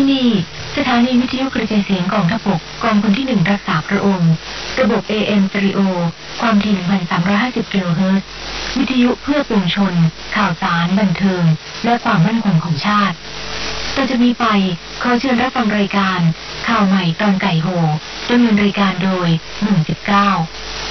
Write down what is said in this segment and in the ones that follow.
นีสถานีวิทยุกระจายเสียงกองทัพบกกองพลที่1รักษาพระองค์ระบบ AM สเตอริโอความถี่ 1,350 กิโลเฮิรตซ์วิทยุเพื่อปวงชนข่าวสารบันเทิงและความมั่นคงของชาติต่อจากนี้ไปขอเชิญรับฟังรายการข่าวใหม่ตอนไก่โหดำเนินรายการโดย119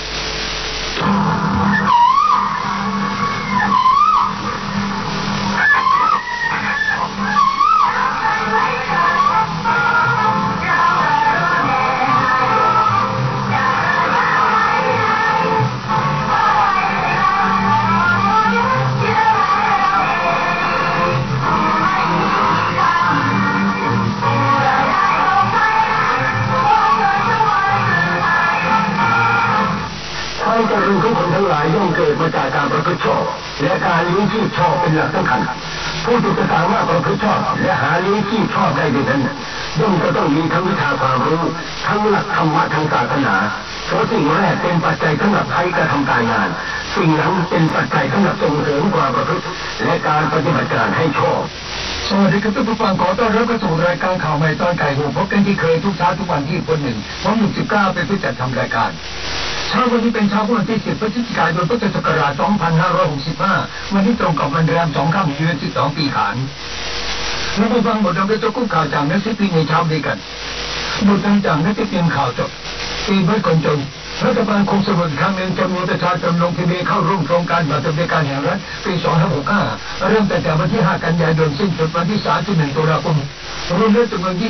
ทุกคนทั้งหลายย่อมเกิดมาจากการประพฤติชอบและการเลี้ยงชีพชอบเป็นหลักสำคัญผู้ที่จะสามารถประพฤติชอบและหาเลี้ยงชีพชอบได้ด้วยนั้นย่อมจะต้องมีทั้งวิชาความรู้ทั้งหลักธรรมะทางศาสนาเพราะสิ่งแรกเป็นปัจจัยสำหรับใช้กระทำการงานสิ่งนั้นเป็นปัจจัยสำหรับส่งเสริมความประพฤติและการปฏิบัติการให้ชอบสวัสดีครับท่านผู้ฟังขอต้อนรับเข้าสู่รายการข่าวใหม่ตอนไก่โหพบกันที่เคยทุกเช้าทุกวันที่คนหนึ่งผม19เป็นผู้จัดทำรายการเช้าวันนี้เป็นเช้าวันที่10 พฤศจิกายนพุทธศักราช 2565วันที่ตรงกับวันแรม2 ค่ำเดือน12 ปีขานเราไปฟังบทนำตัวกู้ข่าวจากหนังสือพิมพ์ในเช้านี้กันบทนำจากหนังสือพิมพ์ข่าวจบตีเบิร์ดคนจนรัฐบาลคงสรุปครั้งหนึ่งจำนวนประชาชนลงทะเบียนเข้าร่วมโครงการบัตรสวัสดิการแห่งรัฐปี 2565 เริ่มตั้งแต่วันที่ 5 กันยายนสิ้นสุดวันที่ 31 ตุลาคมรวมแล้วจำนวน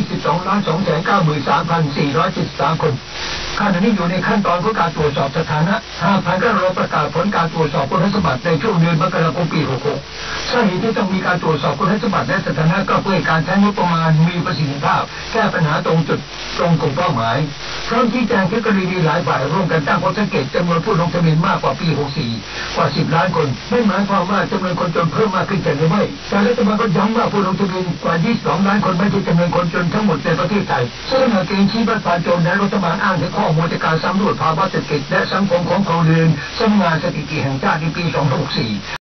22,293,473 คนขณะนี้อยู่ในขั้นตอนของการตรวจสอบสถานะหากก็รอประกาศผลการตรวจสอบคุณสมบัติในช่วงเดือนมกราคมปี 66 สาเหตุที่ต้องมีการตรวจสอบคุณสมบัติและสถานะก็เพื่อการใช้งบประมาณมีประสิทธิภาพแก้ปัญหาตรงจุดตรงกลุ่มเป้าหมายพร้อมชี้แจงเทคโนโลยีหลายฝ่ายร่วมกันตั้งข้อสังเกตจำนวนผู้ลงทะเบียนมากกว่าปี 64 กว่า 10 ล้านคนไม่หมายความว่าจำนวนคนจนเพิ่มมากขึ้นหรือไม่แต่รัฐบาลก็ย้ำว่าผู้ลงทะเบียนกว่า 22 ล้านคนไม่ใช่จำนวนคนจนทั้งหมดในประเทศไทยซึ่งหากเกณฑ์ชี้วัดความจนและรัฐบาลอ้างถึงข้อมูลจากการสำรวจภาวะเศรษฐกิจและสังคมของครัวเรือนสำนักงานสถิติแห่งชาติในปี 2564